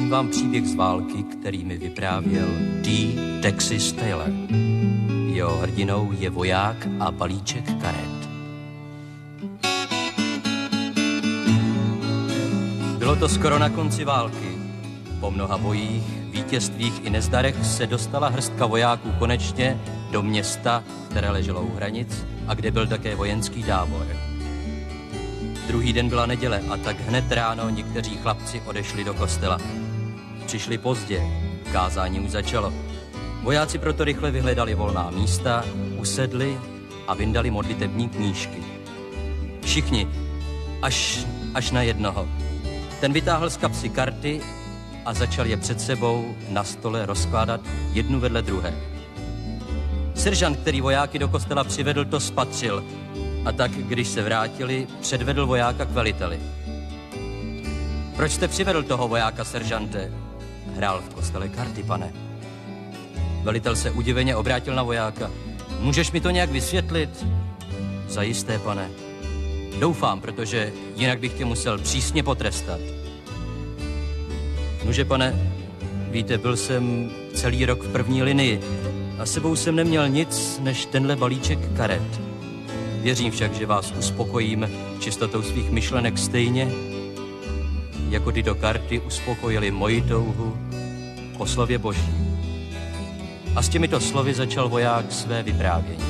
Vyprávím vám příběh z války, který mi vyprávěl T. Texas Taylor. Jeho hrdinou je voják a balíček karet. Bylo to skoro na konci války. Po mnoha bojích, vítězstvích i nezdarech se dostala hrstka vojáků konečně do města, které leželo u hranic a kde byl také vojenský tábor. Druhý den byla neděle a tak hned ráno někteří chlapci odešli do kostela. Přišli pozdě, kázání už začalo. Vojáci proto rychle vyhledali volná místa, usedli a vyndali modlitební knížky. Všichni, až na jednoho. Ten vytáhl z kapsy karty a začal je před sebou na stole rozkládat jednu vedle druhé. Seržant, který vojáky do kostela přivedl, to spatřil a tak, když se vrátili, předvedl vojáka k veliteli. Proč jste přivedl toho vojáka, seržante? Hrál v kostele karty, pane. Velitel se udiveně obrátil na vojáka. Můžeš mi to nějak vysvětlit? Zajisté, pane. Doufám, protože jinak bych tě musel přísně potrestat. Nuže, pane, víte, byl jsem celý rok v první linii a sebou jsem neměl nic než tenhle balíček karet. Věřím však, že vás uspokojím čistotou svých myšlenek stejně, jako tyto karty uspokojily moji touhu po slově Boží. A s těmito slovy začal voják své vyprávění.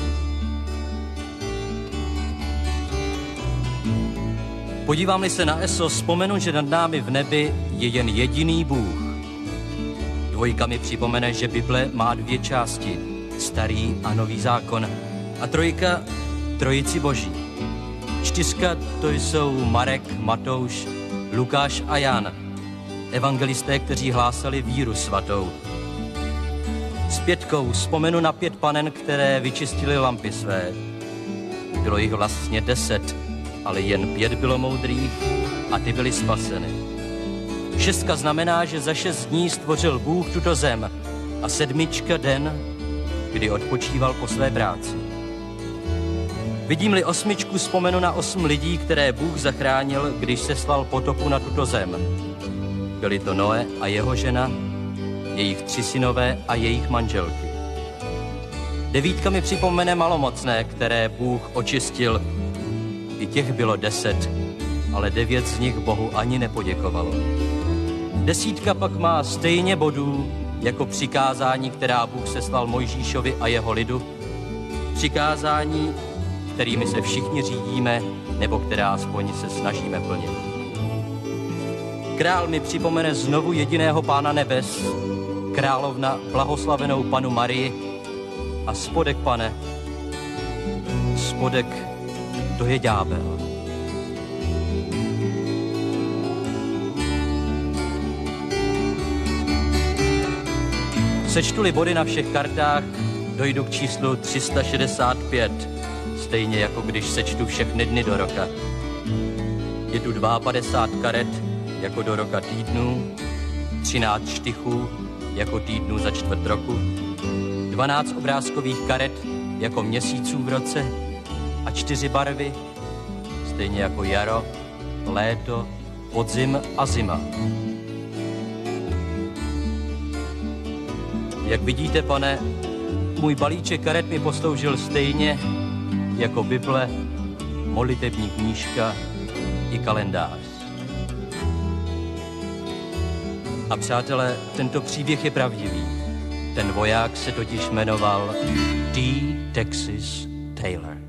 Podívám-li se na eso, vzpomenu, že nad námi v nebi je jen jediný Bůh. Dvojka mi připomene, že Bible má dvě části, starý a nový zákon, a trojka trojici Boží. Čtyřka to jsou Marek, Matouš, Lukáš a Jan, evangelisté, kteří hlásali víru svatou. S pětkou vzpomenu na 5 panen, které vyčistily lampy své. Bylo jich vlastně 10, ale jen 5 bylo moudrých a ty byly spaseny. 6 znamená, že za 6 dní stvořil Bůh tuto zem a 7 den, kdy odpočíval po své práci. Vidím-li 8, vzpomenu na 8 lidí, které Bůh zachránil, když seslal potopu na tuto zem. Byli to Noe a jeho žena, jejich 3 synové a jejich manželky. 9 mi připomene malomocné, které Bůh očistil. I těch bylo 10, ale 9 z nich Bohu ani nepoděkovalo. 10 pak má stejně bodů jako přikázání, která Bůh seslal Mojžíšovi a jeho lidu. Přikázání, kterými se všichni řídíme, nebo která aspoň se snažíme plnit. Král mi připomene znovu jediného Pána nebes, královna blahoslavenou Panu Marii a spodek, pane, spodek, to je ďábel. Sečtu-li body na všech kartách, dojdu k číslu 365, stejně jako když sečtu všechny dny do roka. Je tu 52 karet, jako do roka týdnů, 13 štychů, jako týdnů za čtvrt roku, 12 obrázkových karet, jako měsíců v roce a 4 barvy, stejně jako jaro, léto, podzim a zima. Jak vidíte, pane, můj balíček karet mi posloužil stejně jako Bible, modlitební knížka i kalendář. A přátelé, tento příběh je pravdivý. Ten voják se totiž jmenoval T. Texas Taylor.